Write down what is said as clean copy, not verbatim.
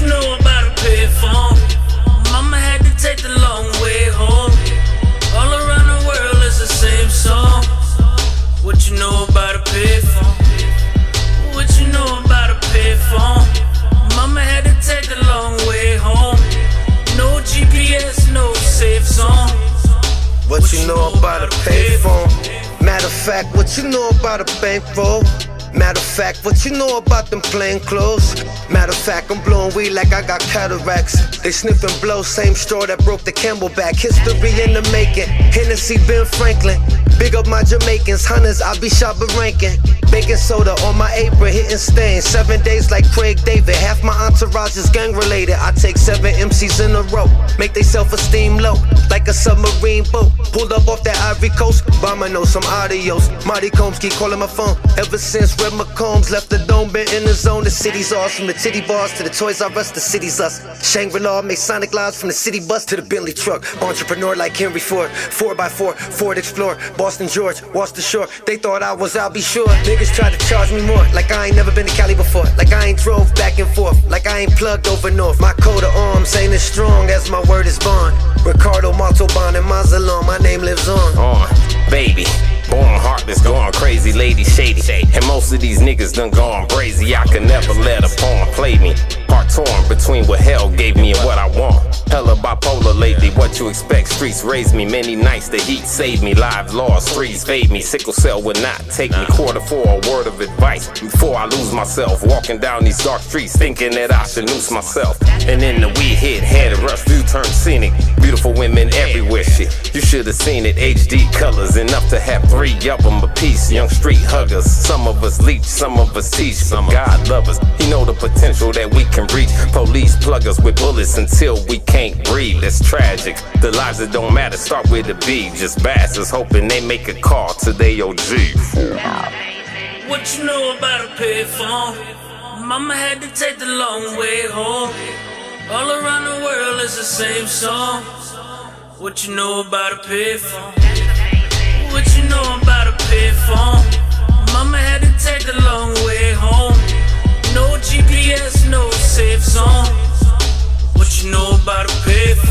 you know about a payphone? Mama had to take the long way home. All around the world is the same song. What you know about a payphone? What you know about a payphone? Mama had to take the long way home. No GPS, no safe zone. What you know about a payphone? Matter of fact, what you know about a bankroll? Matter of fact, what you know about them plain clothes? Matter of fact, I'm blowing weed like I got cataracts. They sniff and blow, same straw that broke the Camelback. History in the making, Hennessy, Ben Franklin. Big up my Jamaicans, hunters, I be shopping ranking. Baking soda on my apron, hitting stains. 7 days like Craig David, half my entourage is gang related. I take 7 MCs in a row, make they self-esteem low, like a submarine boat. Pulled up off that Ivory Coast, Obama knows some adios. Marty Combs keep calling my phone, ever since Red McCombs left the dome, been in the zone. The city's ours, from the titty bars to the Toys R Us, the city's us. Shangri-La, Masonic lives from the city bus to the Bentley truck. Entrepreneur like Henry Ford, 4x4, Ford Explorer, Boston George, washed ashore. They thought I was, I'll be sure. Niggas tried to charge me more, like I ain't never been to Cali before, like I ain't drove back and forth, like I ain't plugged over north. My coat of arms ain't as strong as my word is bond. Ricardo Montalban and Mazalon, my name lives on. Baby, born heartless, going crazy, lady shady. And most of these niggas done gone crazy. I could never let a pawn play me. Heart torn between what hell gave me and what I want. Hella bipolar lately, what you expect? Streets raised me many nights, the heat saved me. Lives lost, threes fade me. Sickle cell would not take me. Quarter for a word of advice before I lose myself. Walking down these dark streets thinking that I should noose myself. And then the weed hit, had a rush through, turned scenic. Beautiful women everywhere, shit. You should have seen it, HD colors, enough to have 3 of them a piece. Young street huggers, some of us leech, some of us teach. Some God lovers, he know the potential that we can reach. Police plug us with bullets until we can't breathe. It's tragic, the lives that don't matter start with a B. Just bastards hoping they make a call to their OG. What you know about a payphone? Mama had to take the long way home. All around the world is the same song. What you know about a payphone? What you know about a payphone? Mama had to take the long way home. No GPS, no safe zone. What you know about a payphone?